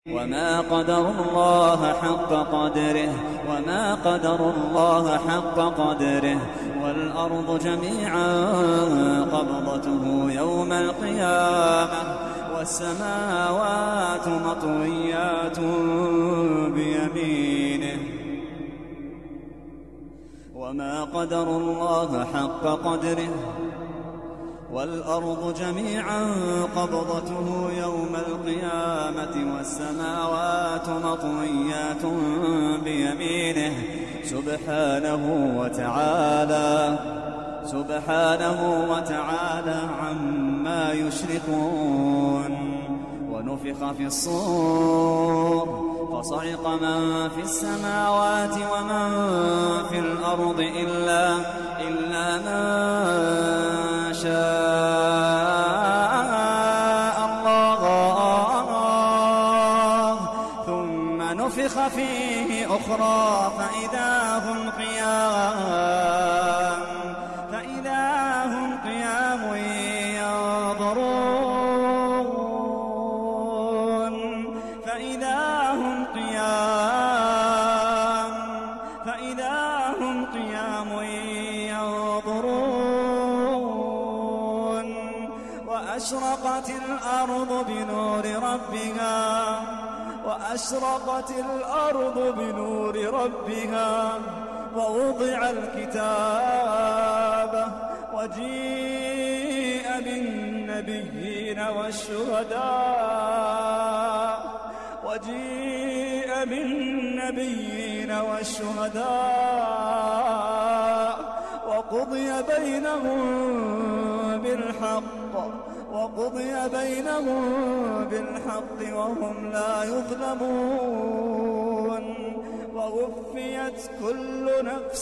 وما قدروا الله حق قدره وما قدروا الله حق قدره والأرض جميعا قبضته يوم القيامة والسماوات مطويات بيمينه وما قدروا الله حق قدره والأرض جميعا قبضته يوم القيامة والسماوات مطويات بيمينه سبحانه وتعالى عما يشركون. ونفخ في الصور فصعق من في السماوات ومن في الأرض إلا من شاء الله ثم نفخ فيه أخرى فإذا هم قيام ينظرون وأشرقت الأرض بنور ربها ووضع الكتاب وجيء بالنبيين والشهداء وقضي بينهم بالحق وهم لا يظلمون. ووفيت كل نفس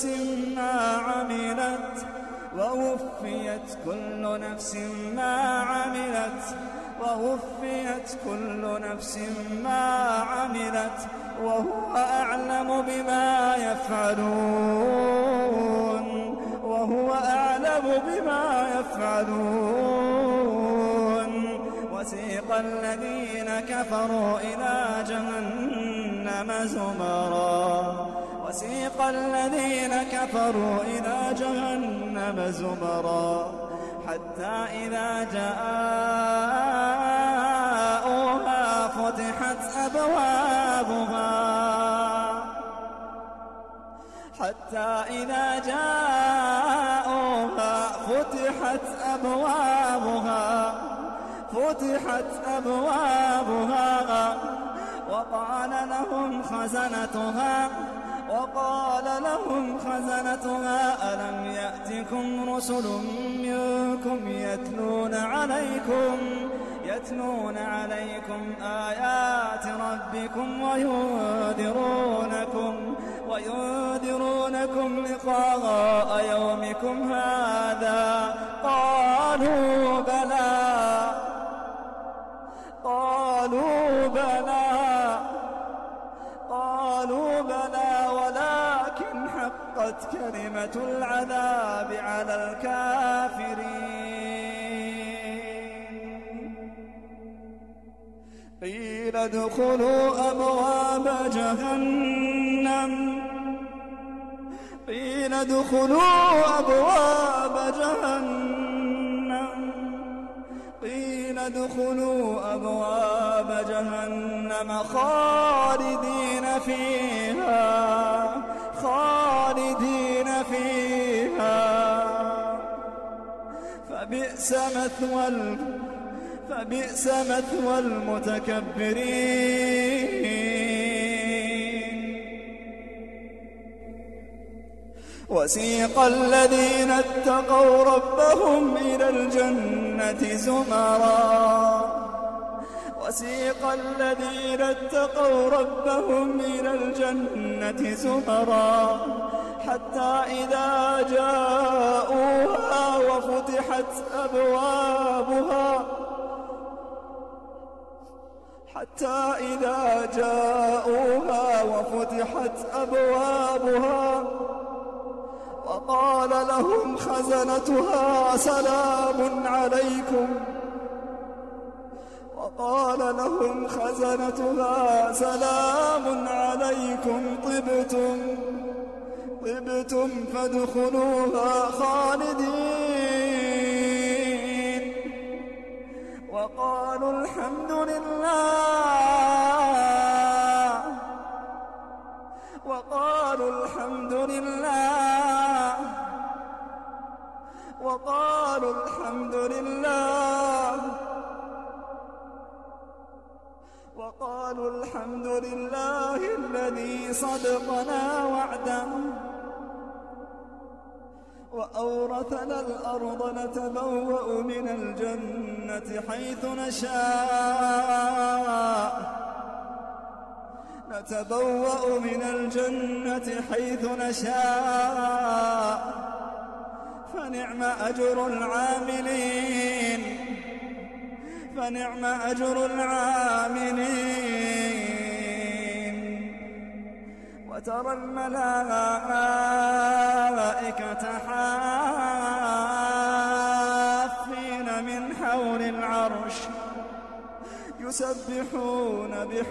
ما عملت وهو أعلم بما يفعلون. وسيق الذين كفروا إلى جهنم زمرا حتى إذا جاءوها فتحت أبوابها وقال لهم خزنتها ألم يأتكم رسل منكم يتلون عليكم آيات ربكم وينذرونكم لقاء يومكم هذا قالوا بلى ولكن حقت كلمة العذاب على الكافرين. قيل ادخلوا أبواب جهنم خالدين فيها فبئس مثوى المتكبرين. وسيق الذين اتقوا ربهم إلى الجنة زمرا حتى إذا جاءوها وفتحت أبوابها وقال لهم خزنتها سلام عليكم وقال لهم خزنتها سلام عليكم طبتم فادخلوها خالدين وقالوا الحمد لله الذي صدقنا وعده وأورثنا الأرض نتبوأ من الجنة حيث نشاء فنعم أجر العاملين وترى الملائكة حافين من حول العرش يسبحون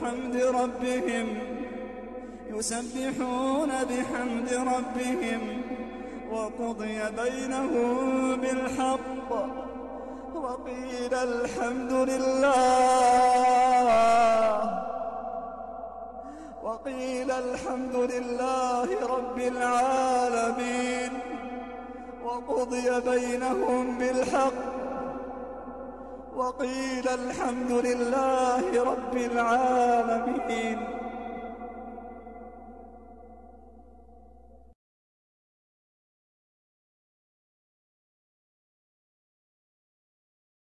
بحمد ربهم وقضي بينهم بالحق وقيل الحمد لله رب العالمين وقضي بينهم بالحق وقيل الحمد لله رب العالمين.